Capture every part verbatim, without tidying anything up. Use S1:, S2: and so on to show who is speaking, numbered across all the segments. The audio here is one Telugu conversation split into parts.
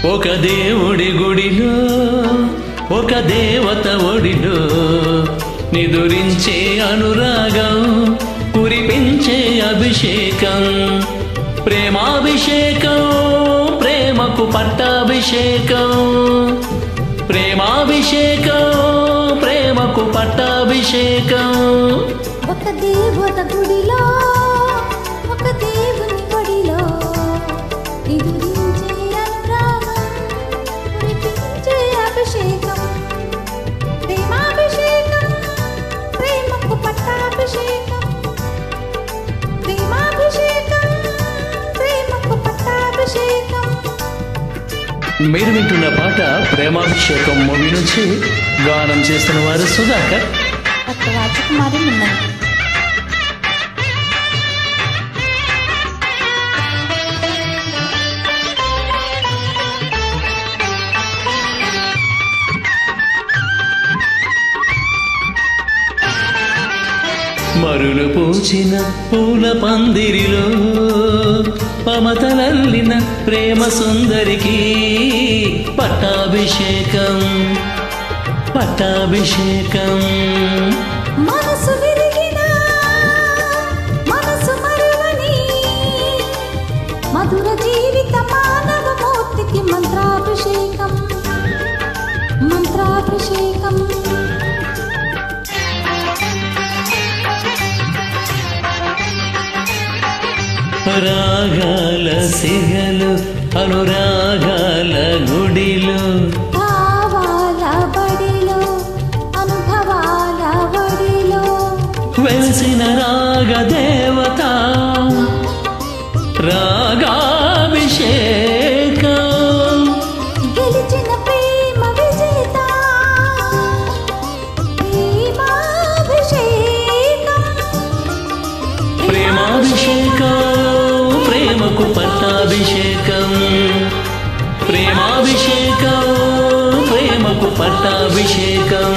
S1: ఒక దేవుడి గుడిలో ఒక దేవత ఒడిలో నిదురించే అనురాగం కురిపించే అభిషేకం ప్రేమాభిషేకం ప్రేమకు పట్టాభిషేకం ప్రేమాభిషేకం ప్రేమకు పట్టాభిషేకం
S2: ఒక దేవత గుడిలో ఒక దేవుని ఒడిలో నిదురించే అనురాగం కురిపించే అభిషేకం ప్రేమాభిషేకం ప్రేమకు పట్టాభిషేకం ప్రేమాభిషేకం ప్రేమకు పట్టాభిషేకం.
S1: మీరు వింటున్న పాట ప్రేమాభిషేకం మూవీ నుంచి గానం చేస్తున్న వారు సుధాకర్
S2: రాజకుమారి మిన్నల్.
S1: మరులు పూచిన పూల పందిరిలో పమతలల్లిన ప్రేమ సుందరికి పట్టాభిషేకం పట్టాభిషేకం
S2: మనసు విరిగిన మనసు మరువని మధుర జీవిత మానవ మూర్తికి మంత్రాభిషేకం మంత్రాభిషేకం.
S1: రాగాల సిగలు అనురాగాల గుడిలో
S2: భావాల బడిలో అనుభవాల వడిలో
S1: వెలిసిన రాగ దేవత రాగాభిషేకం
S2: గెలిచిన ప్రేమ విజేత ప్రేమాభిషేకం
S1: ప్రేమాభిషేకం ప్రేమకు పట్టాభిషేకం ప్రేమాభిషేకం ప్రేమకు పట్టాభిషేకం.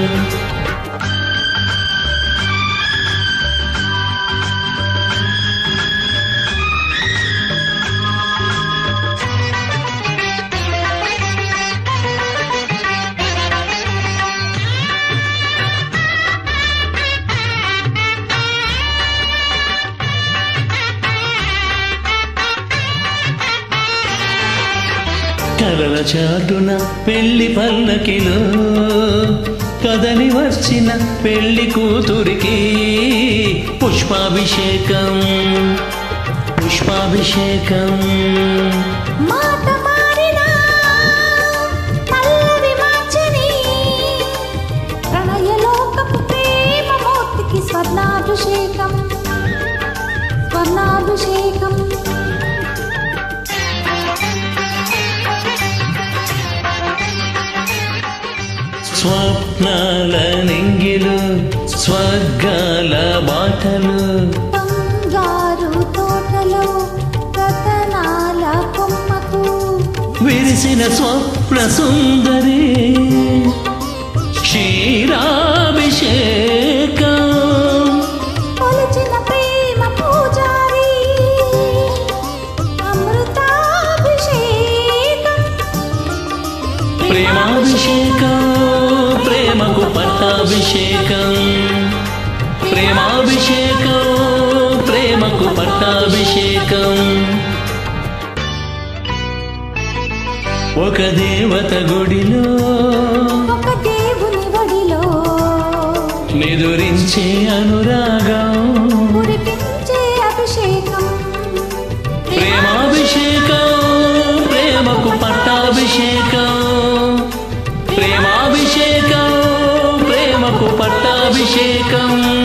S1: కలల చాటున పెళ్లి పల్లకిలో కదలి వచ్చిన పెళ్లి కూతురికి పుష్పాభిషేకం పుష్పాభిషేకం
S2: మాట మారినా పల్లవి మార్చని ప్రణయలోకపు ప్రేమ మూర్తికి స్వర్ణాభిషేకం స్వర్ణాభిషేకం.
S1: స్వప్నాల నింగిలు స్వర్గాల బాటలు
S2: బంగారు తోటలో రతనాల కొమ్మకు
S1: విరిసిన స్వప్న సుందరి క్షీరాభిషేకం
S2: కొలిచిన ప్రేమ పూజారి అమృతాభిషేకం
S1: ప్రేమాభిషేకం ప్రేమకు పట్టాభిషేకం ప్రేమాభిషేకం ప్రేమకు పట్టాభిషేకం. ఒక దేవత గుడిలో
S2: ఒక దేవుని ఒడిలో
S1: నిదురించే అనురాగం
S2: కురిపించే అభిషేకం
S1: ప్రేమాభిషేకం ప్రేమకు పట్టాభిషేకం ప్రేమాభిషేకం ప్రేమకు పట్టాభిషేకం.